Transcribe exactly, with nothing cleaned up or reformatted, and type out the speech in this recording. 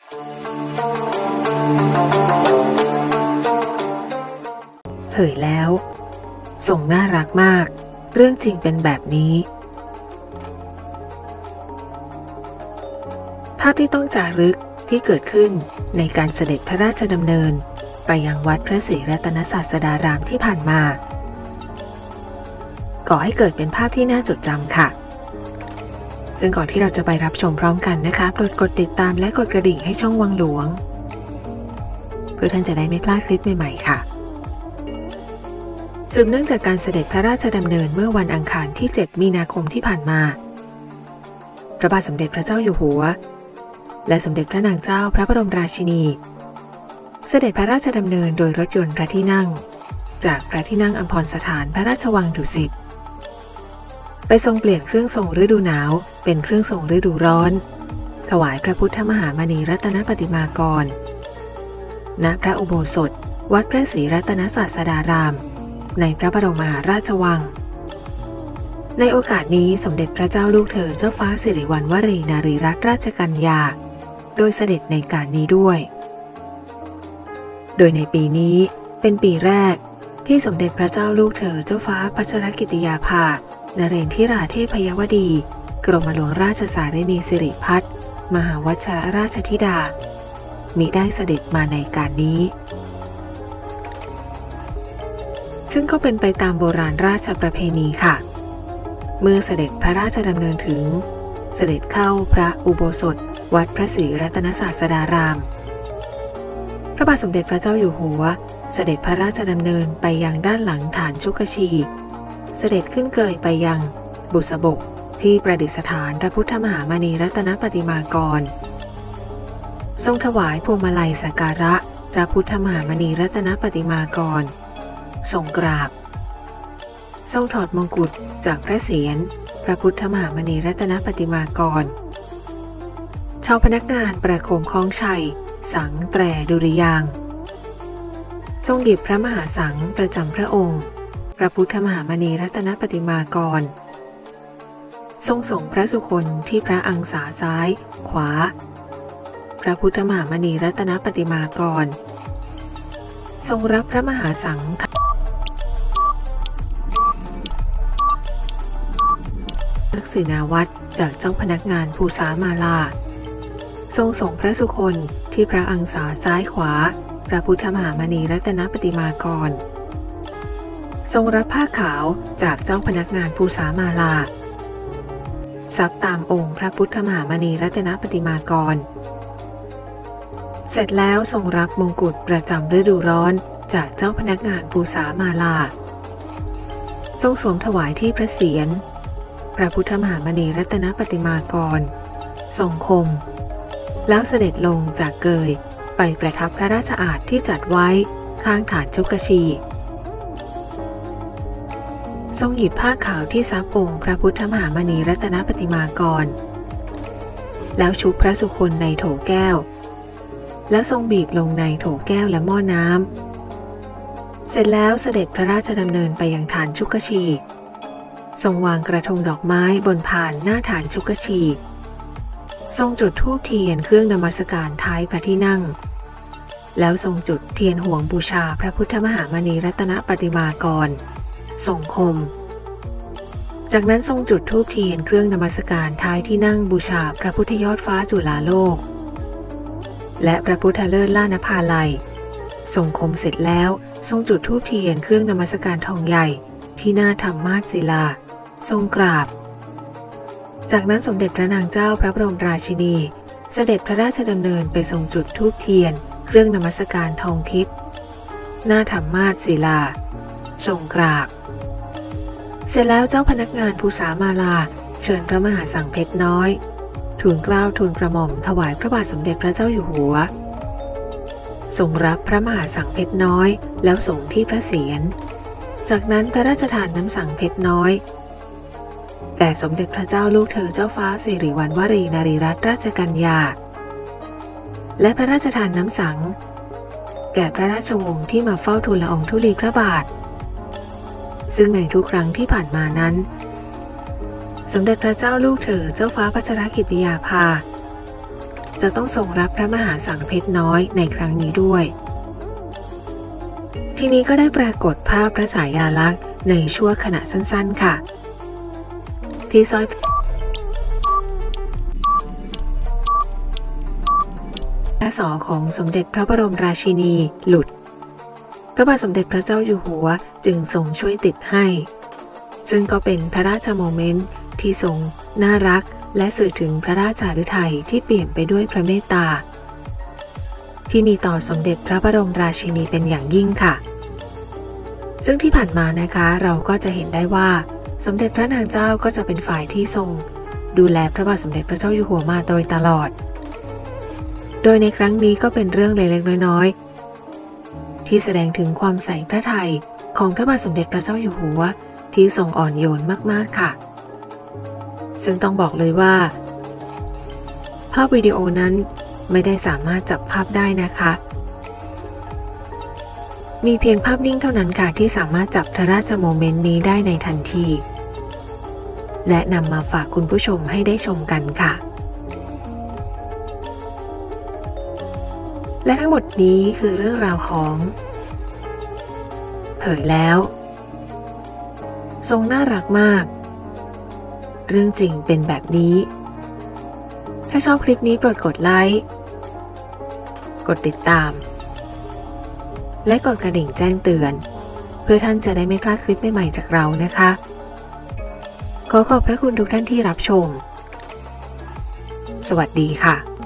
เผยแล้วส่งน่ารักมากเรื่องจริงเป็นแบบนี้ภาพที่ต้องจารึกที่เกิดขึ้นในการเสด็จพระราชดำเนินไปยังวัดพระศรีรัตนศาสดารามที่ผ่านมาก่อให้เกิดเป็นภาพที่น่าจดจำค่ะซึ่งก่อนที่เราจะไปรับชมพร้อมกันนะคะโปรดกดติดตามและกดกระดิ่งให้ช่องวังหลวงเพื่อท่านจะได้ไม่พลาดคลิปใหม่ๆค่ะสืบเนื่องจากการเสด็จพระราชดำเนินเมื่อวันอังคารที่เจ็ดมีนาคมที่ผ่านมาพระบาทสมเด็จพระเจ้าอยู่หัวและสมเด็จพระนางเจ้าพระบรมราชินีเสด็จพระราชดำเนินโดยรถยนต์พระที่นั่งจากพระที่นั่งอัมพรสถานพระราชวังดุสิตไปทรงเปลี่ยนเครื่องทรงฤดูหนาวเป็นเครื่องทรงฤดูร้อนถวายพระพุทธมหามณีรัตนปฏิมากรณพระอุโบสถวัดพระศรีรัตนศาสดารามในพระบรมมหาราชวังในโอกาสนี้สมเด็จพระเจ้าลูกเธอเจ้าฟ้าสิริวัณวรีนารีรัตนราชกัญญาโดยเสด็จในการนี้ด้วยโดยในปีนี้เป็นปีแรกที่สมเด็จพระเจ้าลูกเธอเจ้าฟ้าพัชรกิติยาภานเรนทิราเทพยวดีกรมหลวงราชสารินีสิริพัฒน์มหาวัชรราชธิดามิได้เสด็จมาในการนี้ซึ่งก็เป็นไปตามโบราณราชประเพณีค่ะเมื่อเสด็จพระราชดำเนินถึงเสด็จเข้าพระอุโบสถวัดพระศรีรัตนศาสดารามพระบาทสมเด็จพระเจ้าอยู่หัวเสด็จพระราชดำเนินไปยังด้านหลังฐานชุกชีเสด็จขึ้นเกยไปยังบุษบกที่ประดิษฐานพระพุทธมหามณีรัตนปฏิมากรทรงถวายพวงมาลัยสักการะพระพุทธมหามณีรัตนปฏิมากรทรงกราบทรงถอดมงกุฎจากพระเศียรพระพุทธมหามณีรัตนปฏิมากรชาวพนักงานประโคมคล้องชัยสังแตรดุริยางค์ทรงหยิบพระมหาสังประจำพระองค์พระพุทธมหามณีรัตนปฏิมากรทรงส่งพระสุคนที่พระอังสาซ้ายขวาพระพุทธมหามณีรัตนปฏิมากรทรงรับพระมหาสังฆทักษิณาวัตรจากเจ้าพนักงานภูษามาลาทรงส่งพระสุคนที่พระอังสาซ้ายขวาพระพุทธมหามณีรัตนปฏิมากรทรงรับผ้าขาวจากเจ้าพนักงานภูษามาลาซับตามองค์พระพุทธมหามณีรัตนปฏิมากรเสร็จแล้วทรงรับมงกุฎประจำฤดูร้อนจากเจ้าพนักงานภูษามาลาทรงสวมถวายที่พระเศียรพระพุทธมหามณีรัตนปฏิมากรทรงคมแล้วเสด็จลงจากเกยไปประทับพระราชอาสน์ที่จัดไว้ข้างฐานชุกชีทรงหยิบผ้าขาวที่ซับองค์พระพุทธมหามณีรัตนปฏิมากรแล้วชุบพระสุคนในโถแก้วแล้วทรงบีบลงในโถแก้วและหม้อน้ำเสร็จแล้วเสด็จพระราชดำเนินไปยังฐานชุกชีทรงวางกระทงดอกไม้บนพานหน้าฐานชุกชีทรงจุดธูปเทียนเครื่องนมัสการท้ายพระที่นั่งแล้วทรงจุดเทียนห่วงบูชาพระพุทธมหามณีรัตนปฏิมากรทรงคมจากนั้นทรงจุดธูปเทียนเครื่องนมัสการท้ายที่นั่งบูชาพระพุทธยอดฟ้าจุฬาโลกและพระพุทธเลิศล่านภาลัยทรงคมเสร็จแล้วทรงจุดธูปเทียนเครื่องนมัสการทองใหญ่ที่หน้าธรรมาสศิลาทรงกราบจากนั้นสมเด็จพระนางเจ้าพระบรมราชินีเสด็จพระราชดำเนินไปทรงจุดธูปเทียนเครื่องนมัสการทองทิพย์หน้าธรรมาสศิลาทรงกราบเสร็จแล้วเจ้าพนักงานภูษามาลาเชิญพระมหาสังเพชรน้อยทูลเกล้าทูลกระหม่อมถวายพระบาทสมเด็จพระเจ้าอยู่หัวทรงรับพระมหาสังเพชรน้อยแล้วส่งที่พระเศียรจากนั้นพระราชทานน้ำสังเพชรน้อยแก่สมเด็จพระเจ้าลูกเธอเจ้าฟ้าสิริวัณวรีนารีรัตนราชกัญญาและพระราชทานน้ำสังแก่พระราชวงศ์ที่มาเฝ้าทูลละอองธุลีพระบาทซึ่งในทุกครั้งที่ผ่านมานั้นสมเด็จพระเจ้าลูกเธอเจ้าฟ้าพัชรกิติยาภาจะต้องทรงรับพระมหาสังเพชรน้อยในครั้งนี้ด้วยทีนี้ก็ได้ปรากฏภาพพระฉายาลักษณ์ในชั่วขณะสั้นๆค่ะที่สร้อยพระศอกของสมเด็จพระบรมราชินีหลุดพระบาทสมเด็จพระเจ้าอยู่หัวจึงทรงช่วยติดให้ซึ่งก็เป็นพระราชโมเมนต์ที่ทรงน่ารักและสื่อถึงพระราชาฤทัยที่เปลี่ยนไปด้วยพระเมตตาที่มีต่อสมเด็จพระบรมราชินีเป็นอย่างยิ่งค่ะซึ่งที่ผ่านมานะคะเราก็จะเห็นได้ว่าสมเด็จพระนางเจ้าก็จะเป็นฝ่ายที่ทรงดูแลพระบาทสมเด็จพระเจ้าอยู่หัวมาโดยตลอดโดยในครั้งนี้ก็เป็นเรื่องเล็กๆน้อยๆที่แสดงถึงความใส่พระทัยของพระบาทสมเด็จพระเจ้าอยู่หัวที่ทรงอ่อนโยนมากๆค่ะซึ่งต้องบอกเลยว่าภาพวิดีโอนั้นไม่ได้สามารถจับภาพได้นะคะมีเพียงภาพนิ่งเท่านั้นค่ะที่สามารถจับพระราชโมเมนต์นี้ได้ในทันทีและนำมาฝากคุณผู้ชมให้ได้ชมกันค่ะและทั้งหมดนี้คือเรื่องราวของเผยแล้วทรงน่ารักมากเรื่องจริงเป็นแบบนี้ถ้าชอบคลิปนี้โปรดกดไลค์กดติดตามและกดกระดิ่งแจ้งเตือนเพื่อท่านจะได้ไม่พลาดคลิปใหม่ๆจากเรานะคะขอขอบพระคุณทุกท่านที่รับชมสวัสดีค่ะ